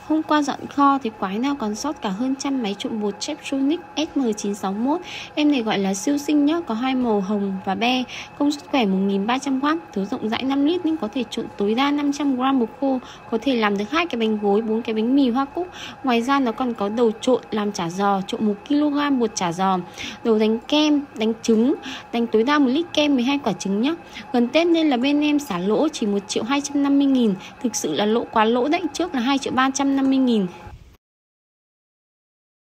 Hôm qua dọn kho thì quái nào còn sót cả hơn trăm máy trộn bột Cheftronic SM961. Em này gọi là siêu xinh nhá, có hai màu hồng và be, công suất khỏe 1300W, thứ rộng rãi 5 lít nên có thể trộn tối đa 500g bột khô, có thể làm được 2 cái bánh gối, 4 cái bánh mì hoa cúc. Ngoài ra nó còn có đầu trộn làm chả giò, trộn 1kg bột chả giò, đầu đánh kem, đánh trứng, đánh tối đa 1 lít kem 12 quả trứng nhá. Gần Tết nên là bên em xả lỗ chỉ 1.250.000, thực sự là lỗ quá lỗ đấy, trước là 2.350.000.